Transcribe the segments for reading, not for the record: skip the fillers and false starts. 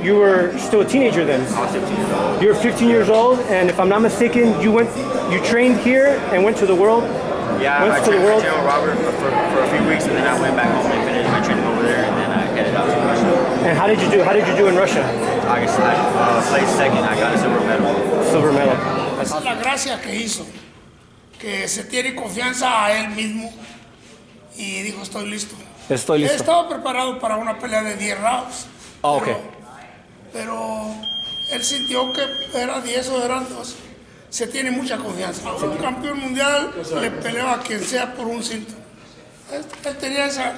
you were still a teenager then. I was 15 years old. You were 15 years old, and if I'm not mistaken, you trained here and went to the world. Yeah, I trained with General Robert for a few weeks, and then I went back home and finished my training over there, and then I headed out to Russia. And how did you do? How did you do in Russia? I placed second. I got a silver medal. Silver medal. Esa es la gracia que hizo, que se tiene confianza a él mismo y dijo estoy listo. Estoy listo. Estaba preparado para una pelea de 10 rounds. Oh, ok. Pero él sintió que era 10 o eran 12. Se tiene mucha confianza. Un campeón mundial le peleaba a quien sea por un cinto. Él tenía esa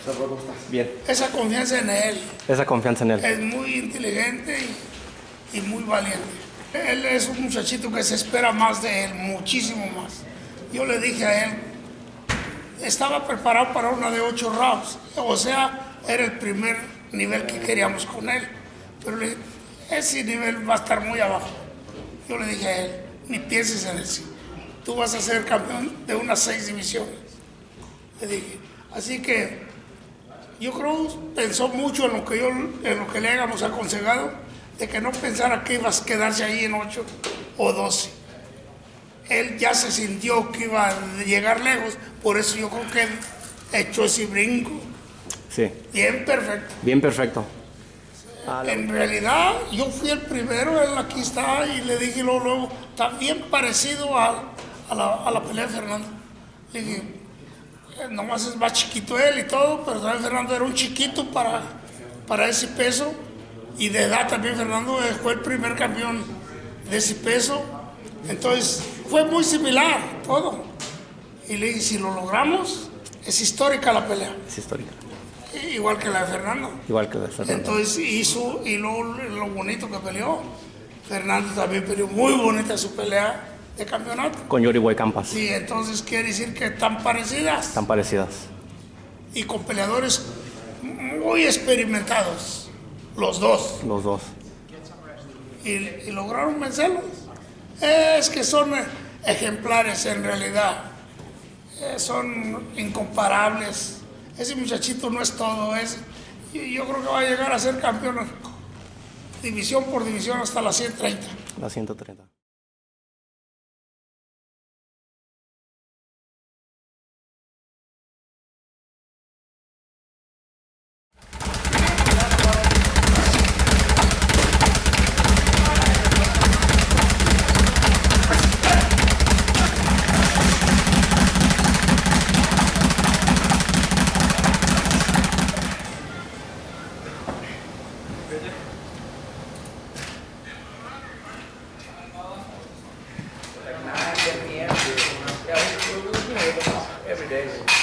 confianza en él. Esa confianza en él. Es muy inteligente y muy valiente. Él es un muchachito que se espera más de él, muchísimo más. Yo le dije a él, estaba preparado para una de 8 rounds. O sea, era el primer nivel que queríamos con él. Pero ese nivel va a estar muy abajo. Yo le dije a él, ni pienses en eso. Tú vas a ser campeón de unas 6 divisiones. Le dije. Así que yo creo pensó mucho en lo que le habíamos aconsejado, de que no pensara que ibas a quedarse ahí en 8 o 12. Él ya se sintió que iba a llegar lejos, por eso yo creo que él echó ese brinco. Sí. Bien perfecto. Bien perfecto. En realidad, yo fui el primero, él aquí está, y le dije luego está bien parecido a la pelea de Fernando. Le dije, nomás es más chiquito él y todo, pero también Fernando era un chiquito para ese peso, y de edad también Fernando fue el primer campeón de ese peso, entonces fue muy similar todo. Y le dije, si lo logramos, es histórica la pelea. Es histórica. Igual que la de Fernando. Igual que la de Fernando. Entonces hizo, y lo bonito que peleó. Fernando también peleó muy bonita su pelea de campeonato. Con Yuri Campas. Sí, entonces quiere decir que están parecidas. Tan parecidas. Y con peleadores muy experimentados, los dos. Los dos. Y lograron vencerlos. Es que son ejemplares en realidad. Son incomparables. Ese muchachito no es todo, yo creo que va a llegar a ser campeón división por división hasta la 130. La 130. Every day.